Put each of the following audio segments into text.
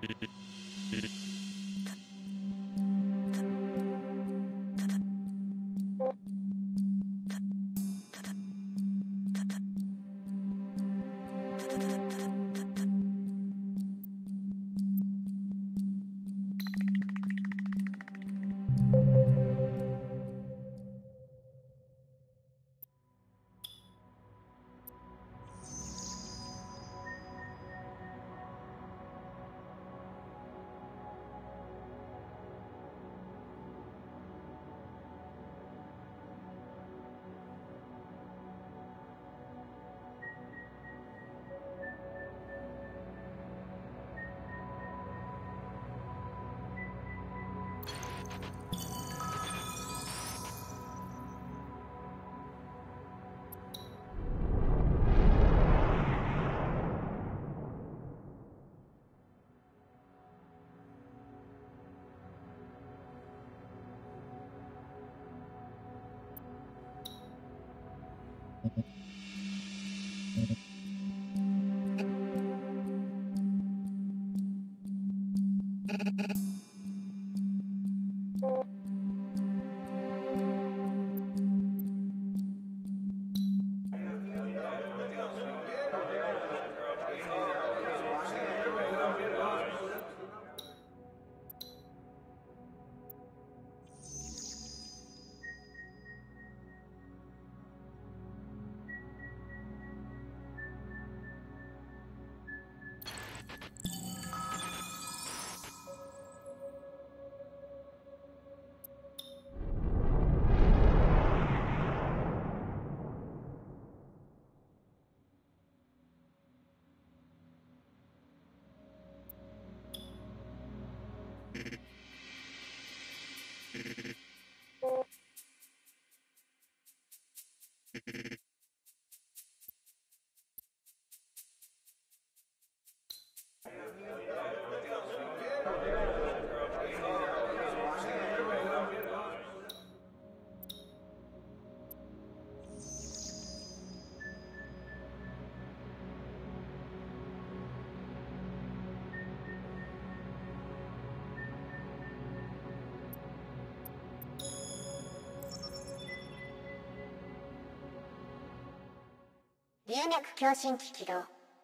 流脈共振機起動。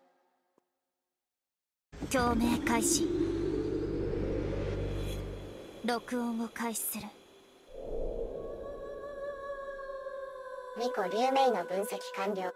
共鳴開始。録音を開始する。 2個流明の分析完了。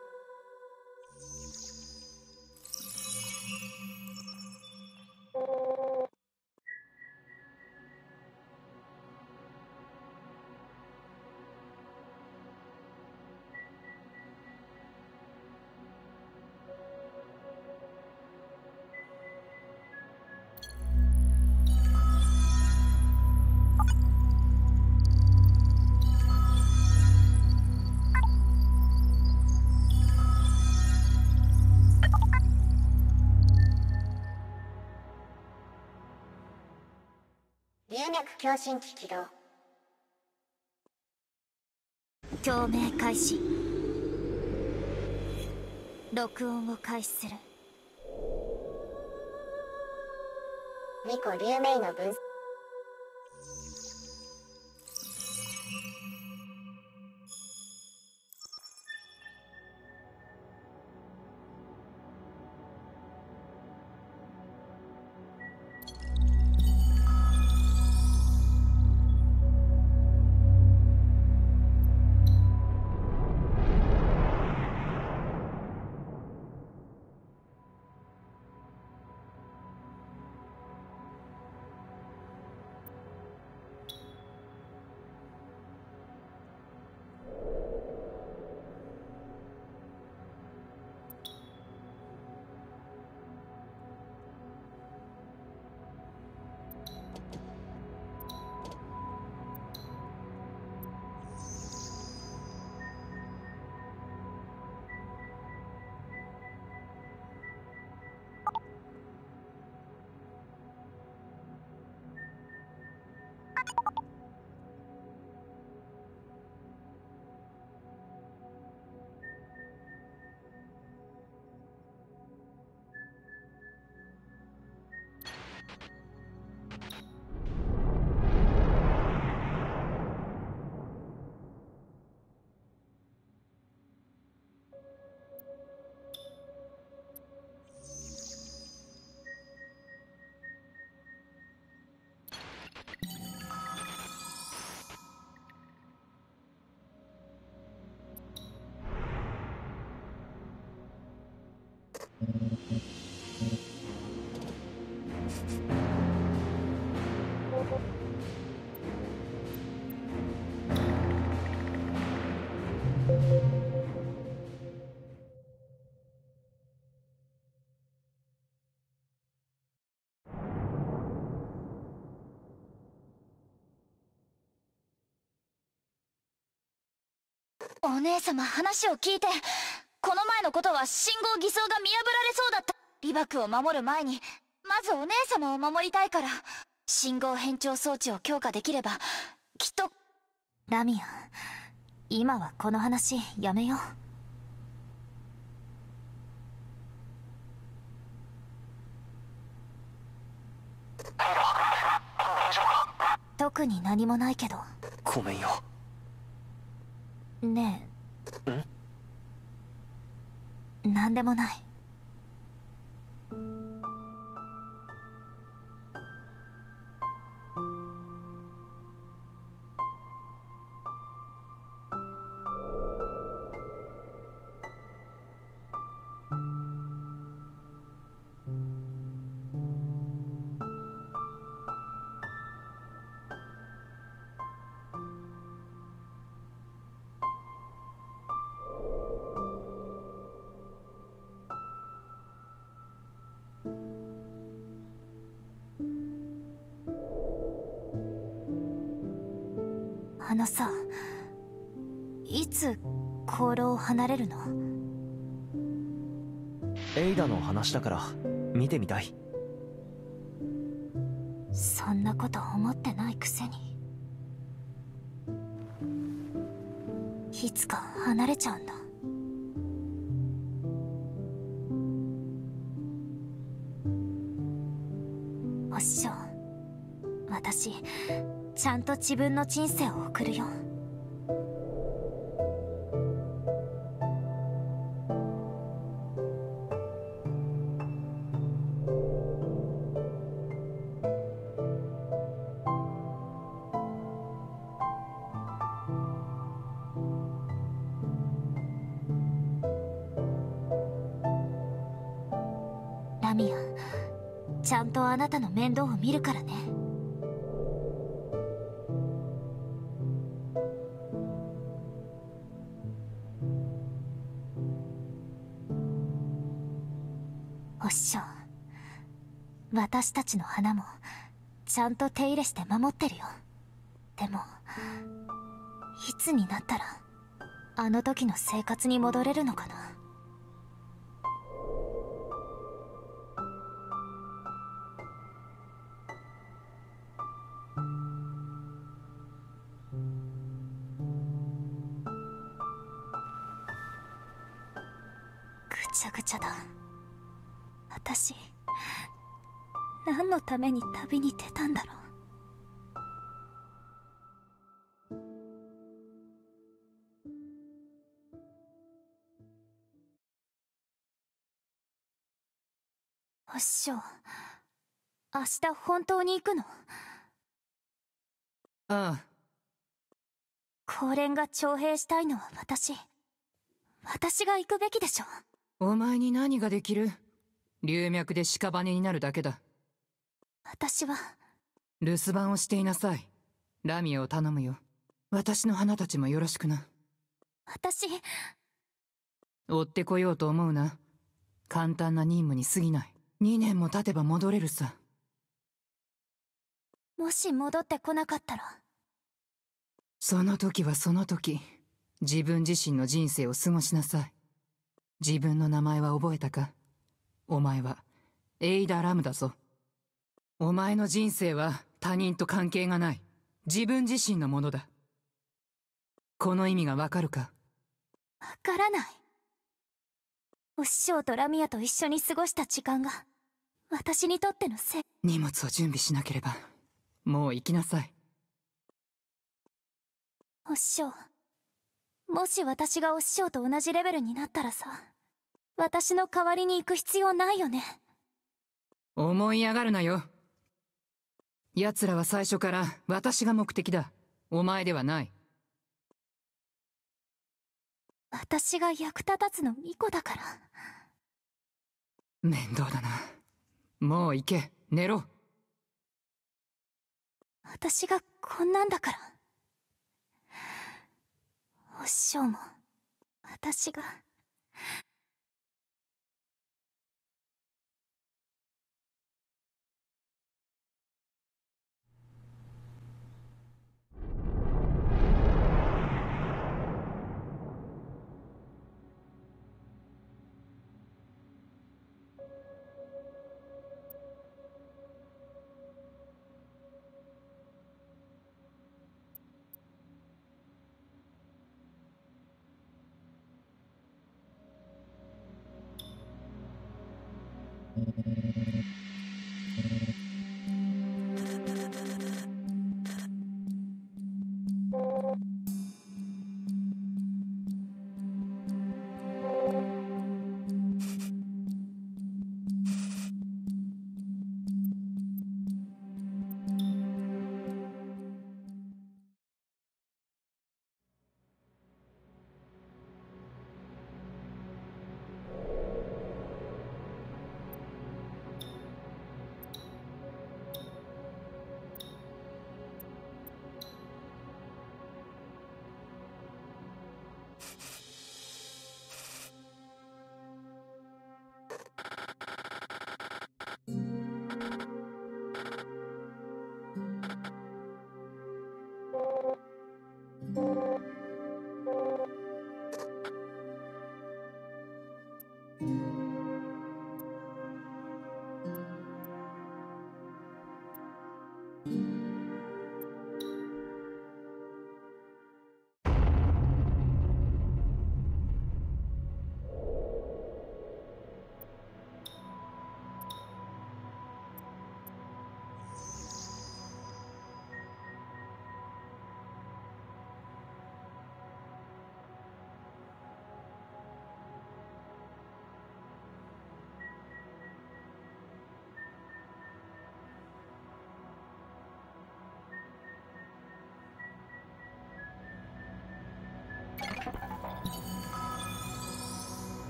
流脈共振機起動。 共鳴開始。録音を開始する。 2個流明の分析。 お姉様、話を聞いて。この前のことは信号偽装が見破られそうだった。リバクを守る前にまずお姉様を守りたいから。信号変調装置を強化できればきっと。 ラミア、今はこの話やめよう。特に何もないけど。 ごめんよ。 ねえ。なんでもない。あのさ、いつ航路を離れるの？ エイダの話だから見てみたい。 そんなこと思ってないくせに。いつか離れちゃうんだ。お師匠、私ちゃんと自分の人生を送るよ。ラミア、ちゃんとあなたの面倒を見るからね。お師匠、私たちの花もちゃんと手入れして守ってるよ。でもいつになったらあの時の生活に戻れるのかな。ぐちゃぐちゃだ。私何のために旅に出たんだろう。お師匠、明日本当に行くの？ ああ。 公連が徴兵したいのは私が行くべきでしょ。 お前に何ができる？龍脈で屍になるだけだ。 私は留守番をしていなさい。ラミアを頼むよ。私の花たちもよろしくな。 私追ってこようと思うな。簡単な任務に過ぎない。2年も経てば戻れるさ。 もし戻ってこなかったら？ その時はその時、自分自身の人生を過ごしなさい。自分の名前は覚えたか？お前はエイダ・ラムだぞ。お前の人生は他人と関係がない。自分自身のものだ。この意味がわかるか？ わからない。お師匠とラミアと一緒に過ごした時間が私にとっての荷物を準備しなければ。もう行きなさい。 お師匠、もし私がお師匠と同じレベルになったらさ、私の代わりに行く必要ないよね。 思い上がるなよ。奴らは最初から私が目的だ。お前ではない。 私が役立たずの巫女だから。 面倒だな。もう行け、寝ろ。 私がこんなんだから。お師匠も私が。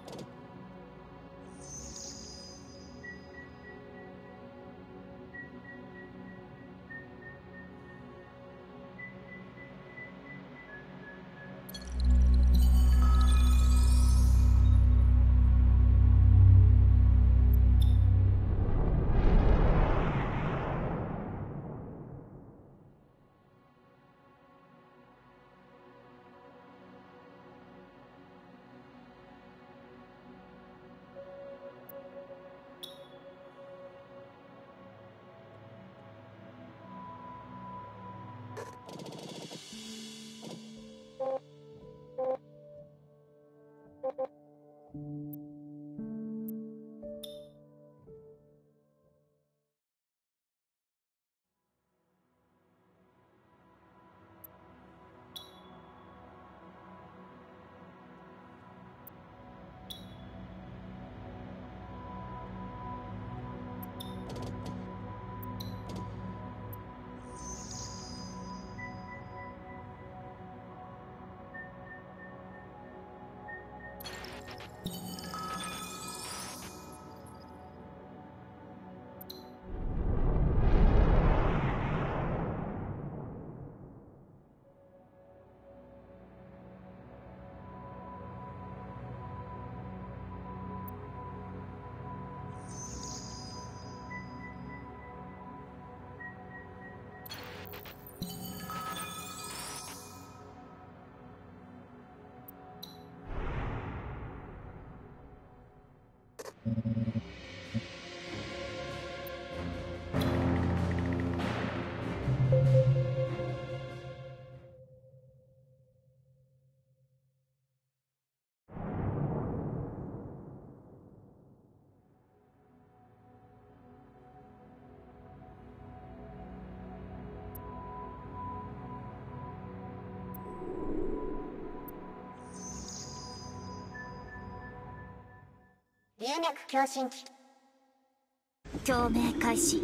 流脈共振器。 共鳴開始。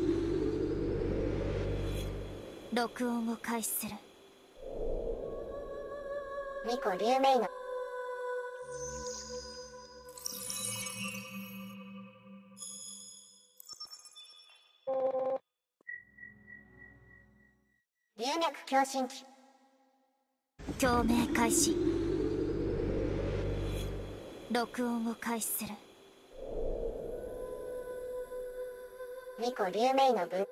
録音を開始する。 巫女竜明の流脈共振器。 共鳴開始。録音を開始する。 巫女竜明の分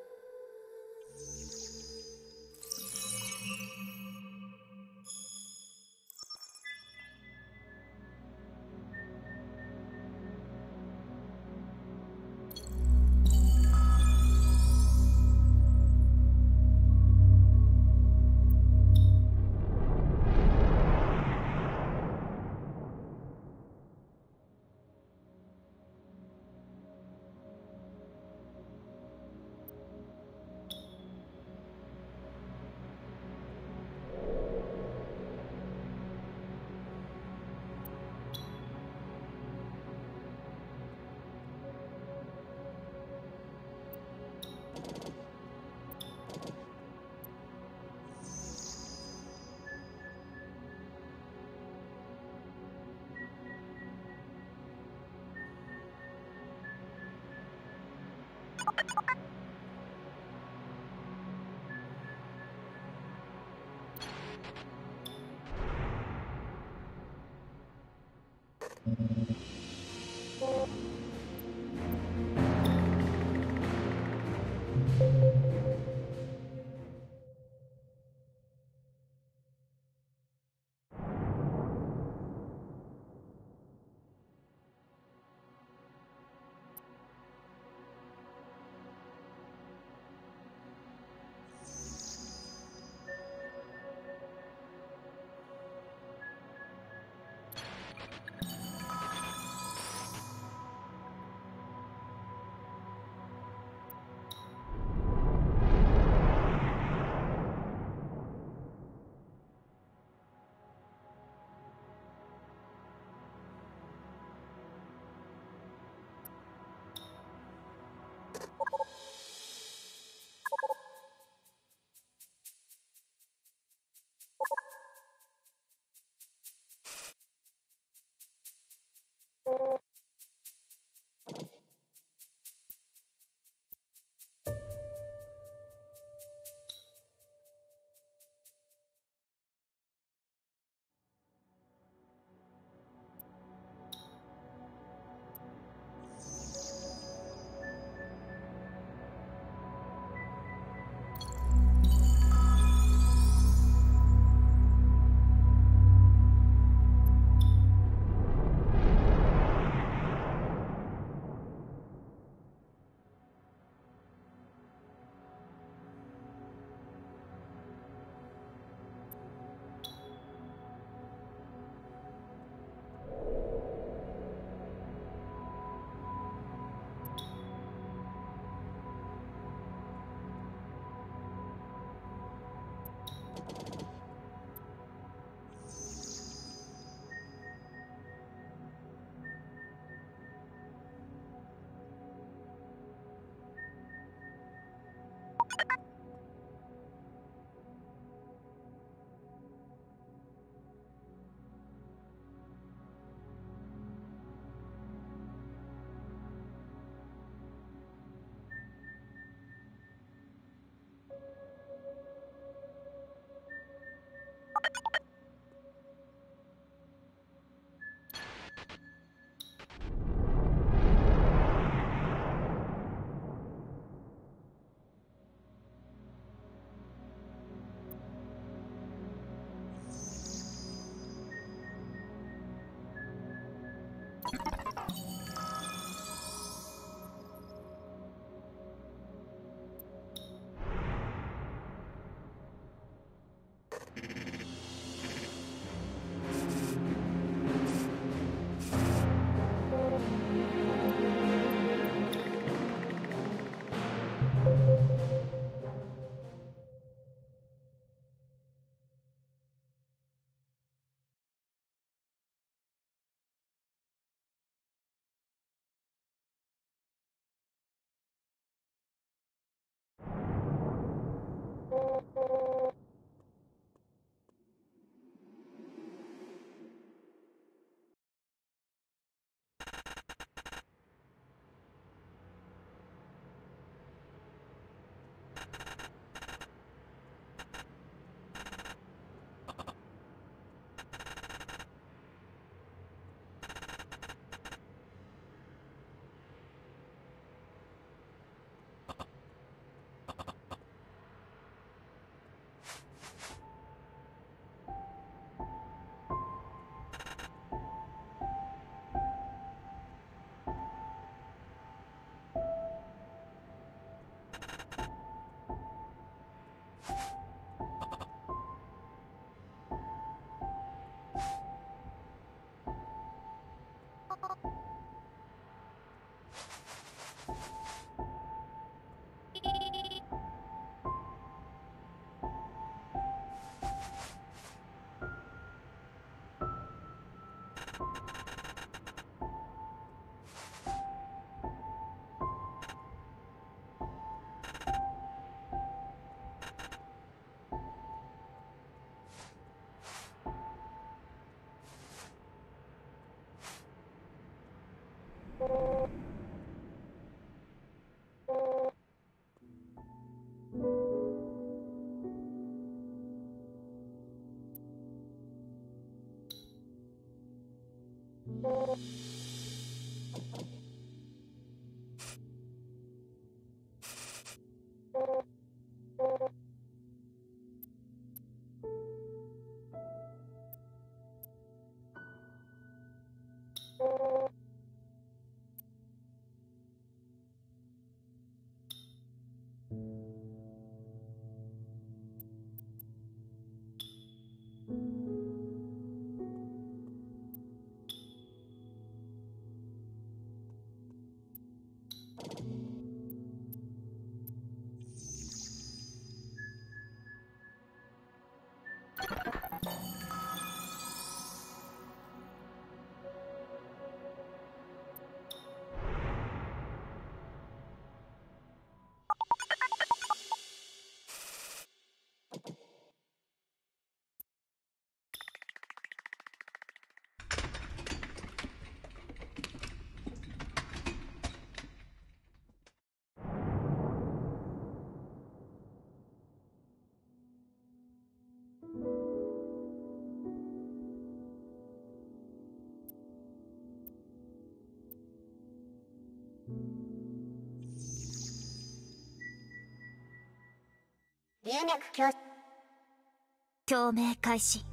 龍脈共共鳴開始。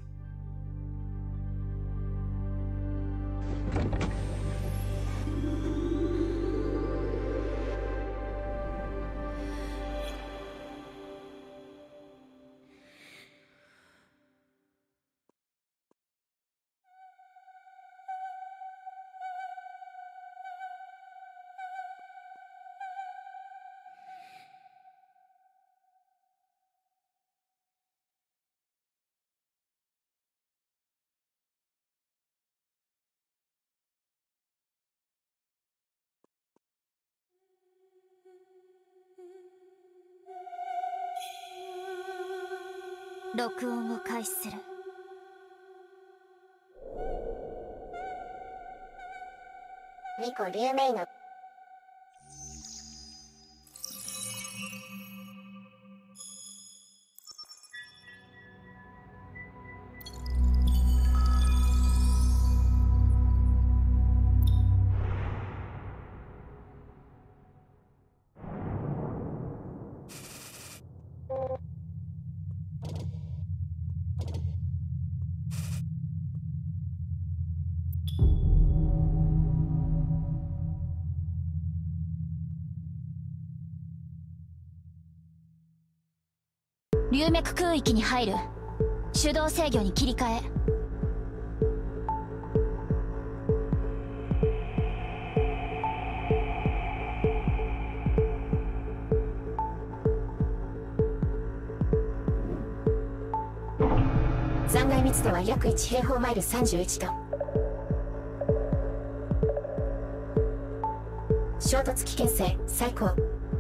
録音を開始する。 巫女龍明の龍脈空域に入る。手動制御に切り替え。 残骸密度は約1平方マイル31トン。衝突危険性最高。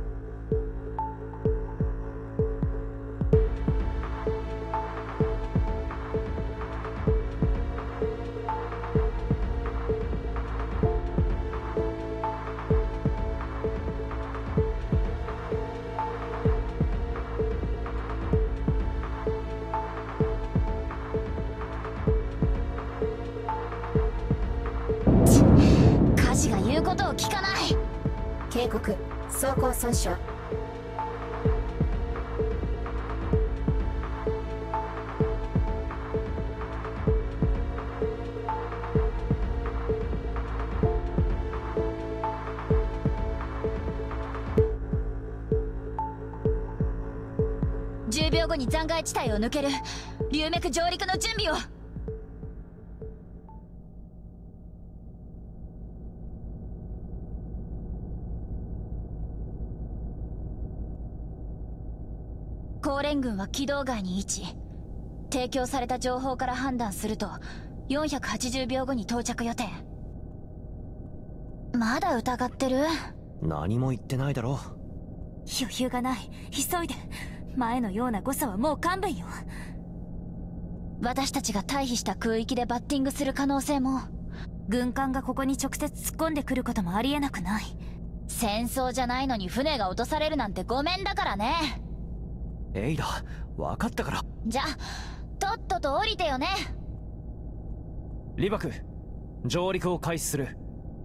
カジが言うことを聞かない。 警告、装甲損傷。 10秒後に残骸地帯を抜ける。龍脈上陸の準備を。高連軍は軌道外に位置。提供された情報から判断すると 480秒後に到着予定。まだ疑ってる？ 何も言ってないだろ。 余裕がない。急いで。前のような誤差はもう勘弁よ。 私たちが退避した空域でバッティングする可能性も。 軍艦がここに直接突っ込んでくることもありえなくない。 戦争じゃないのに船が落とされるなんてごめんだからね。 エイダ、分かったから。 じゃとっとと降りてよね。 リバク、上陸を開始する。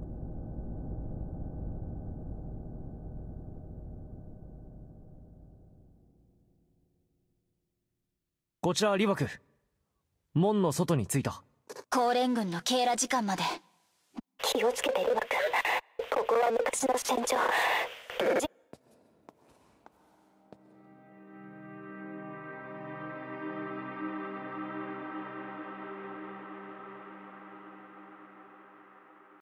こちらリバク、門の外に着いた。 高連軍の警ら時間まで。 気をつけてリバ君。ここは昔の戦場。